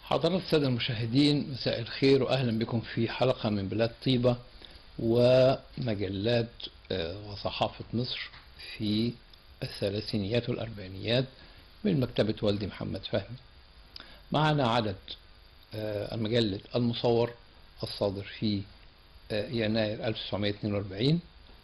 حضرات السادة المشاهدين، مساء الخير وأهلا بكم في حلقة من بلاد طيبة ومجلات وصحافة مصر في الثلاثينيات والأربعينيات من مكتبة والدي محمد فهمي. معنا عدد المجلة المصور الصادر في يناير 1942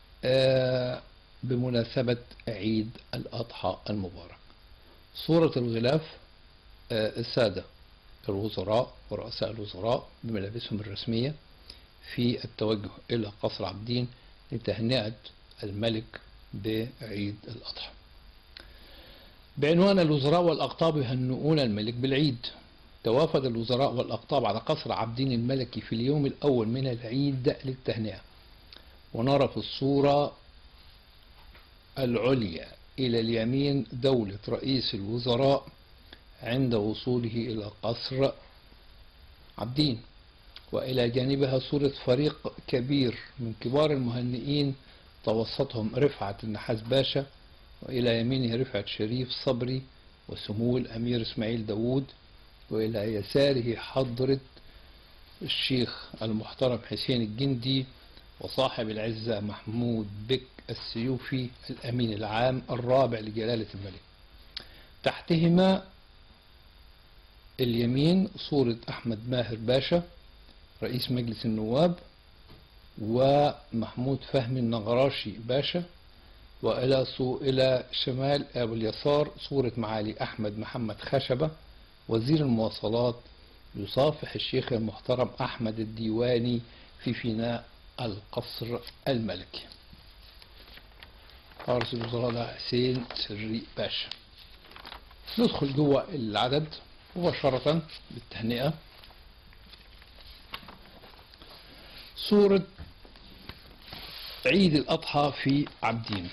بمناسبة عيد الأضحى المبارك. صورة الغلاف السادة الوزراء ورؤساء الوزراء بملابسهم الرسمية في التوجه إلى قصر عابدين لتهنئة الملك بعيد الأضحى. بعنوان الوزراء والأقطاب يهنئون الملك بالعيد. توافد الوزراء والأقطاب على قصر عابدين الملكي في اليوم الأول من العيد للتهنئة. ونرى في الصورة العليا إلى اليمين دولة رئيس الوزراء عند وصوله إلى قصر عابدين، وإلى جانبها صورة فريق كبير من كبار المهنئين توسطهم رفعت النحاس باشا، وإلى يمينه رفعت شريف صبري وسمو الأمير إسماعيل داوود، وإلى يساره حضرة الشيخ المحترم حسين الجندي وصاحب العزة محمود بك السيوفي الأمين العام الرابع لجلالة الملك. تحتهما اليمين صورة أحمد ماهر باشا رئيس مجلس النواب ومحمود فهمي النغراشي باشا، وإلى شمال أو اليسار صورة معالي أحمد محمد خشبة وزير المواصلات يصافح الشيخ المحترم أحمد الديواني في فناء القصر الملكي. رئيس الوزراء ده حسين سري باشا. ندخل جوه العدد مباشرة بالتهنئة. صورة عيد الأضحى في عابدين.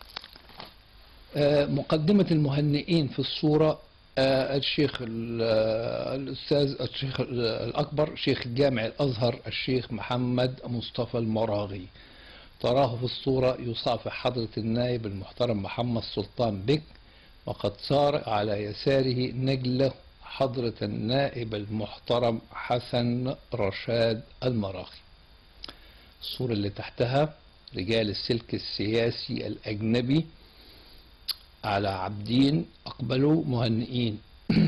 مقدمة المهنئين في الصورة الشيخ الأستاذ الشيخ الأكبر شيخ جامع الأزهر الشيخ محمد مصطفى المراغي. تراه في الصورة يصافح حضرة النائب المحترم محمد سلطان بك، وقد صار على يساره نجله حضرة النائب المحترم حسن رشاد المراغي. الصورة اللي تحتها رجال السلك السياسي الأجنبي على عابدين أقبلوا مهنئين.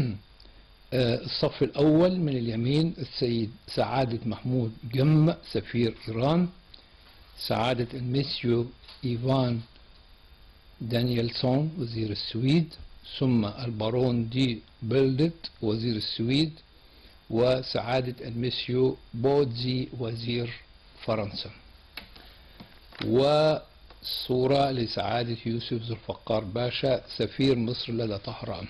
الصف الأول من اليمين السيد سعادة محمود جم سفير إيران، سعادة المسيو إيفان دانييلسون وزير السويد، ثم البارون دي بيلدت وزير السويد، وسعادة المسيو بودزي وزير فرنسا. وصورة لسعادة يوسف ذو الفقار باشا سفير مصر لدى طهران.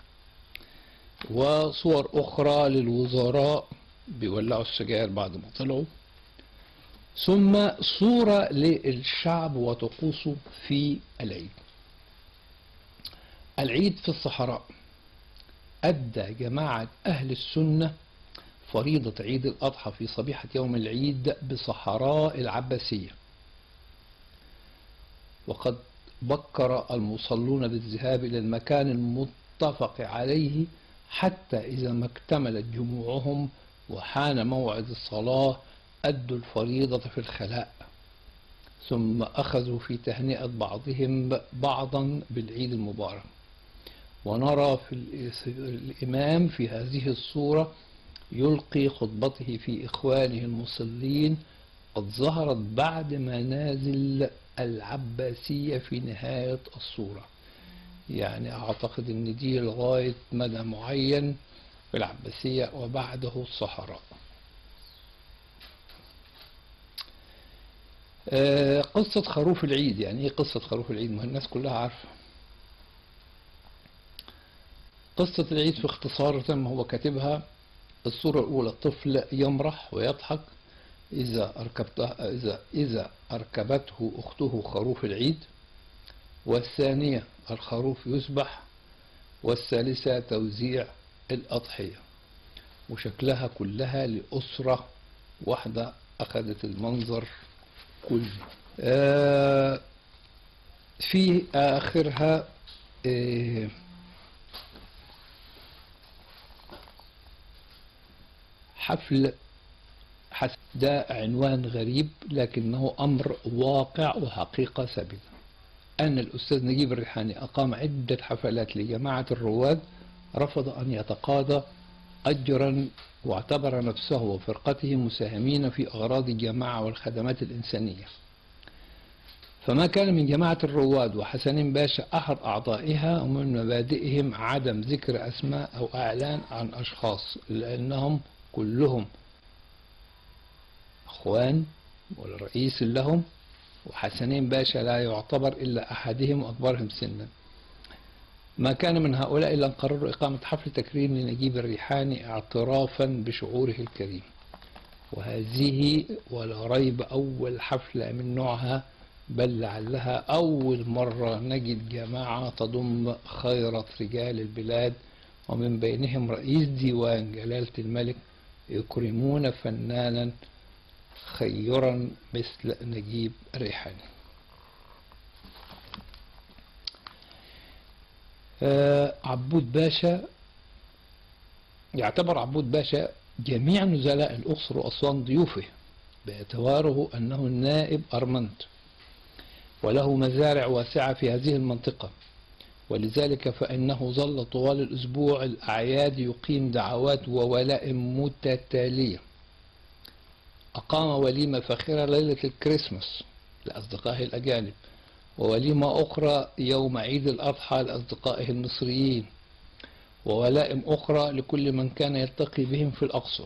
وصور أخرى للوزراء بيولعوا السجاير بعد ما طلعوا. ثم صورة للشعب وطقوسه في العيد. العيد في الصحراء. أدى جماعة أهل السنة فريضة عيد الأضحى في صبيحة يوم العيد بصحراء العباسية، وقد بكر المصلون بالذهاب إلى المكان المتفق عليه حتى إذا ما اكتملت جموعهم وحان موعد الصلاة أدوا الفريضة في الخلاء، ثم أخذوا في تهنئة بعضهم بعضا بالعيد المبارك. ونرى في الإمام في هذه الصورة يلقي خطبته في إخوانه المصلين قد ظهرت بعد منازل العباسية في نهاية الصورة. يعني أعتقد أن دي لغاية مدى معين في العباسية وبعده الصحراء. قصة خروف العيد. يعني إيه قصة خروف العيد؟ ما الناس كلها عارفة قصة العيد في اختصار زي ما هو كاتبها. الصورة الأولى طفل يمرح ويضحك إذا أركبته أخته خروف العيد، والثانية الخروف يذبح، والثالثة توزيع الأضحية. وشكلها كلها لأسرة واحدة أخذت المنظر كله. في آخرها الحفل ده عنوان غريب لكنه أمر واقع وحقيقة ثابتة، أن الأستاذ نجيب الريحاني أقام عدة حفلات لجماعة الرواد، رفض أن يتقاضى أجرا، واعتبر نفسه وفرقته مساهمين في أغراض الجماعة والخدمات الإنسانية. فما كان من جماعة الرواد وحسنين باشا أحد أعضائها، ومن مبادئهم عدم ذكر أسماء أو إعلان عن أشخاص، لأنهم كلهم أخوان والرئيس لهم، وحسنين باشا لا يعتبر إلا أحدهم وأكبرهم سنا. ما كان من هؤلاء إلا أن قرروا إقامة حفل تكريم لنجيب الريحاني اعترافا بشعوره الكريم، وهذه ولا ريب أول حفلة من نوعها، بل لعلها أول مرة نجد جماعة تضم خيرة رجال البلاد ومن بينهم رئيس ديوان جلالة الملك يكرمون فنانا خيرا مثل نجيب الريحاني. عبود باشا، يعتبر عبود باشا جميع نزلاء الأقصر وأسوان ضيوفه، باعتباره أنه النائب أرمنت وله مزارع واسعة في هذه المنطقة، ولذلك فإنه ظل طوال الأسبوع الأعياد يقيم دعوات وولائم متتالية. أقام وليمة فاخرة ليلة الكريسماس لأصدقائه الأجانب، ووليمة أخرى يوم عيد الأضحى لأصدقائه المصريين، وولائم أخرى لكل من كان يلتقي بهم في الأقصر.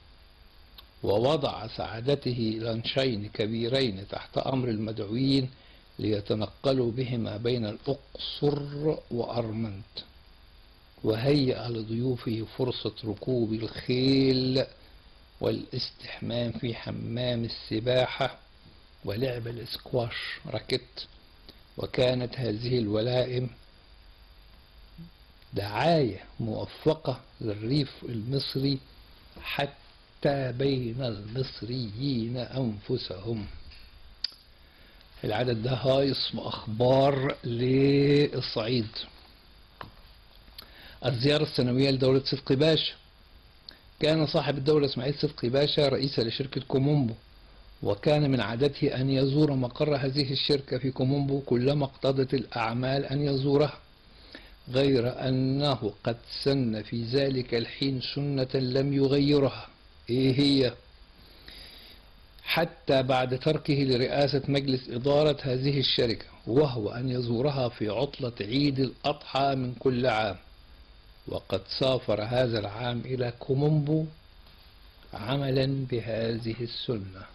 ووضع سعادته لانشين كبيرين تحت أمر المدعوين ليتنقلوا بهما بين الأقصر وأرمنت، وهيأ لضيوفه فرصة ركوب الخيل والاستحمام في حمام السباحة ولعب الاسكواش راكيت. وكانت هذه الولائم دعاية موفقة للريف المصري حتى بين المصريين أنفسهم. العدد ده هايص وأخبار للصعيد. الزيارة السنوية لدولة صدقي باشا، كان صاحب الدولة إسماعيل صدقي باشا رئيسا لشركة كومومبو، وكان من عادته أن يزور مقر هذه الشركة في كومومبو كلما اقتضت الأعمال أن يزورها، غير أنه قد سن في ذلك الحين سنة لم يغيرها. إيه هي؟ حتى بعد تركه لرئاسة مجلس إدارة هذه الشركة، وهو أن يزورها في عطلة عيد الأضحى من كل عام. وقد سافر هذا العام إلى كومومبو عملا بهذه السنة.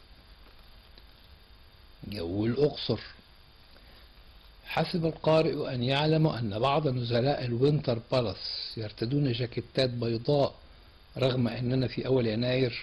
جو الأقصر، حسب القارئ أن يعلم أن بعض نزلاء الوينتر بالاس يرتدون جاكيتات بيضاء رغم أننا في أول يناير،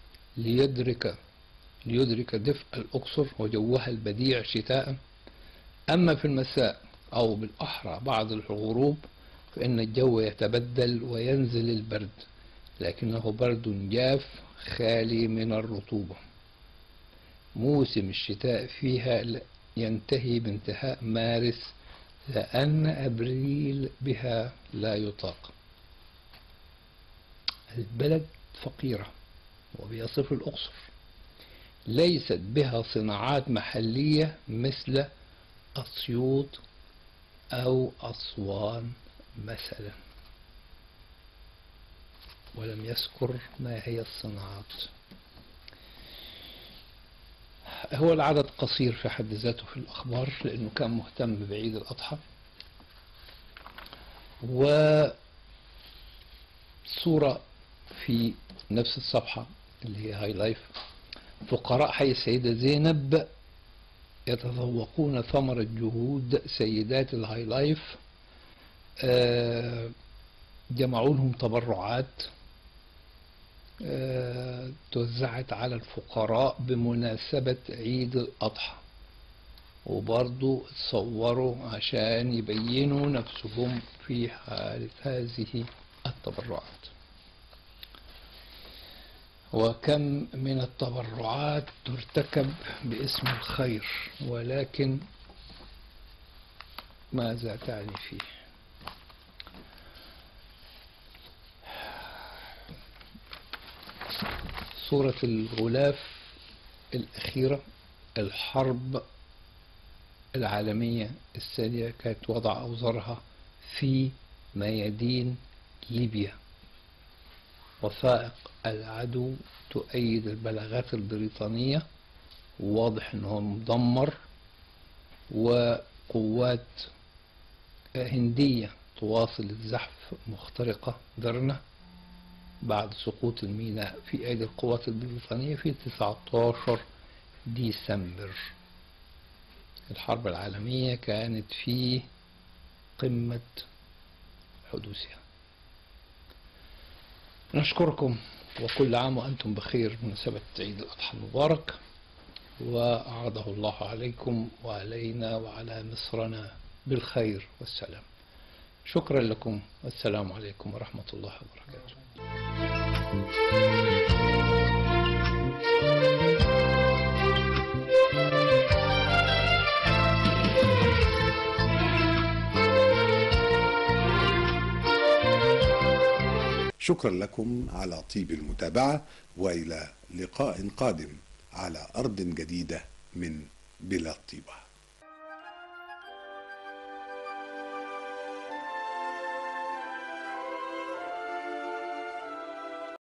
ليدرك دفء الأقصر وجوها البديع شتاء. أما في المساء أو بالأحرى بعد الغروب فإن الجو يتبدل وينزل البرد، لكنه برد جاف خالي من الرطوبة. موسم الشتاء فيها ينتهي بانتهاء مارس، لأن أبريل بها لا يطاق. البلد فقيرة، وبيصف الأقصر ليست بها صناعات محلية مثل أسيوط أو أسوان مثلا، ولم يذكر ما هي الصناعات. هو العدد قصير في حد ذاته في الأخبار لأنه كان مهتم بعيد الأضحى. وصورة في نفس الصفحة اللي هي هاي لايف، فقراء حي السيدة زينب يتذوقون ثمرة جهود سيدات الهاي لايف. جمعوا لهم تبرعات توزعت على الفقراء بمناسبة عيد الأضحى، وبرضو تصوروا عشان يبينوا نفسهم في حالة هذه التبرعات. وكم من التبرعات ترتكب باسم الخير، ولكن ماذا تعني فيه؟ سورة الغلاف الأخيرة، الحرب العالمية الثانية كانت وضع أوزارها في ميادين ليبيا. وثائق العدو تؤيد البلاغات البريطانية، وواضح أنه مدمر، وقوات هندية تواصل الزحف مخترقة درنة بعد سقوط الميناء في أيدي القوات البريطانية في 19 ديسمبر. الحرب العالمية كانت في قمة حدوثها. نشكركم، وكل عام وأنتم بخير بمناسبة عيد الأضحى المبارك، وأعاده الله عليكم وعلينا وعلى مصرنا بالخير والسلام. شكرا لكم، والسلام عليكم ورحمة الله وبركاته. شكرا لكم على طيب المتابعة، وإلى لقاء قادم على أرض جديدة من بلاد طيبة.